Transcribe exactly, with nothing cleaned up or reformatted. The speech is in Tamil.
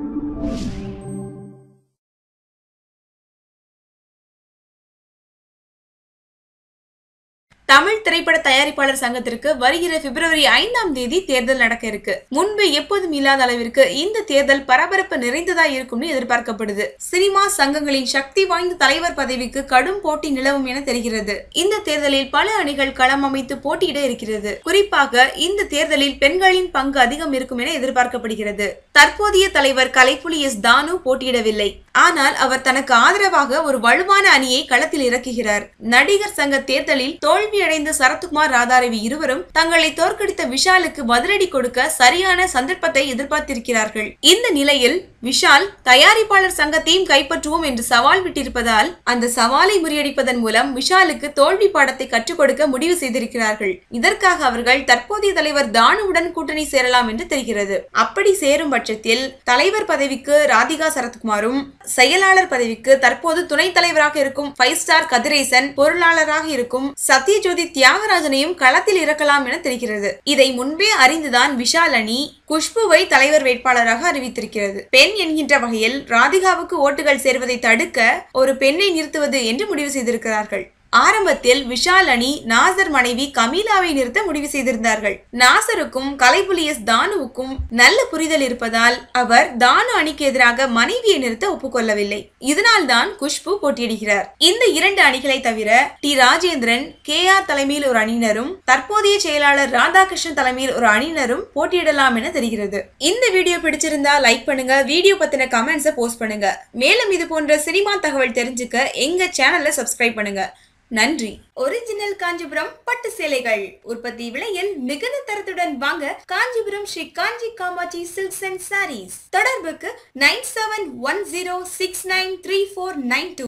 தமிழ் திரைப்பட தயாரிப்பாளர் சங்கத்திற்கு வருகிற பிப்ரவரி ஐந்தாம் தேதி தேர்தல் நடக்க இருக்கு. முன்பு எப்போதும் இல்லாத அளவிற்கு இந்த தேர்தல் பரபரப்பு நிறைந்ததா இருக்கும்னு எதிர்பார்க்கப்படுது. சினிமா சங்கங்களின் சக்தி வாய்ந்த தலைவர் பதவிக்கு கடும் போட்டி நிலவும் என தெரிகிறது. இந்த தேர்தலில் பல அணிகள் களம் அமைத்து போட்டியிட இருக்கிறது. குறிப்பாக இந்த தேர்தலில் பெண்களின் பங்கு அதிகம் இருக்கும் என எதிர்பார்க்கப்படுகிறது. தற்போதைய தலைவர் கலைப்புலி எஸ் தானு போட்டியிடவில்லை. ஆனால் அவர் தனக்கு ஆதரவாக ஒரு வலுவான அணியை களத்தில் இறக்குகிறார். நடிகர் சங்க தேர்தலில் தோல்வி அடைந்த சரத்குமார் ராதாரவி இருவரும் தங்களை தோற்கடித்த விஷாலுக்கு பதிலடி கொடுக்க சரியான சந்தர்ப்பத்தை எதிர்பார்த்திருக்கிறார்கள். இந்த நிலையில் விஷால் தயாரிப்பாளர் சங்கத்தையும் கைப்பற்றுவோம் என்று சவால் விட்டிருப்பதால் அந்த சவாலை முறியடிப்பதன் மூலம் விஷாலுக்கு தோல்வி பாடத்தை கற்றுக் கொடுக்க முடிவு செய்திருக்கிறார்கள். இதற்காக அவர்கள் தற்போதைய தலைவர் தானுவுடன் கூட்டணி சேரலாம் என்று தெரிகிறது. அப்படி சேரும் பட்சத்தில் தலைவர் பதவிக்கு ராதிகா சரத்குமாரும் செயலாளர் பதவிக்கு தற்போது துணைத் தலைவராக இருக்கும் ஃபைவ் ஸ்டார் கதிரேசன், பொருளாளராக இருக்கும் சத்யஜோதி தியாகராஜனையும் களத்தில் இறக்கலாம் என தெரிகிறது. இதை முன்பே அறிந்துதான் விஷால் அணி குஷ்புவை தலைவர் வேட்பாளராக அறிவித்திருக்கிறது. பெண் என்கின்ற வகையில் ராதிகாவுக்கு ஓட்டுகள் சேர்வதை தடுக்க ஒரு பெண்ணை நிறுத்துவது என்று முடிவு செய்திருக்கிறார்கள். ஆரம்பத்தில் விஷால் அணி நாசர் மனைவி கமீலாவை நிறுத்த முடிவு செய்திருந்தார்கள். நாசருக்கும் கலைப்புலி எஸ் தானுவுக்கும் நல்ல புரிதல் இருப்பதால் அவர் தானு அணிக்கு எதிராக மனைவியை நிறுத்த ஒப்புக்கொள்ளவில்லை. இதனால் தான் குஷ்பு போட்டியிடுகிறார். இந்த இரண்டு அணிகளை தவிர டி ராஜேந்திரன், கே ஆர் தலைமையில் ஒரு அணியினரும் தற்போதைய செயலாளர் ராதாகிருஷ்ணன் தலைமையில் ஒரு அணியினரும் போட்டியிடலாம் என தெரிகிறது. இந்த வீடியோ பிடிச்சிருந்தா லைக் பண்ணுங்க, வீடியோ பத்தின கமெண்ட்ஸை போஸ்ட் பண்ணுங்க. மேலும் இது போன்ற சினிமா தகவல் தெரிஞ்சுக்க எங்க சேனலை சப்ஸ்கிரைப் பண்ணுங்க. நன்றி. ஒரிஜினல் காஞ்சிபுரம் பட்டு சேலைகள் உற்பத்தி விலையில் மிகுந்த தரத்துடன் வாங்க Kanchipuram Sri Kanchi Kamakshi silks and saris. தொடர்புக்கு nine seven one zero six nine three four nine two.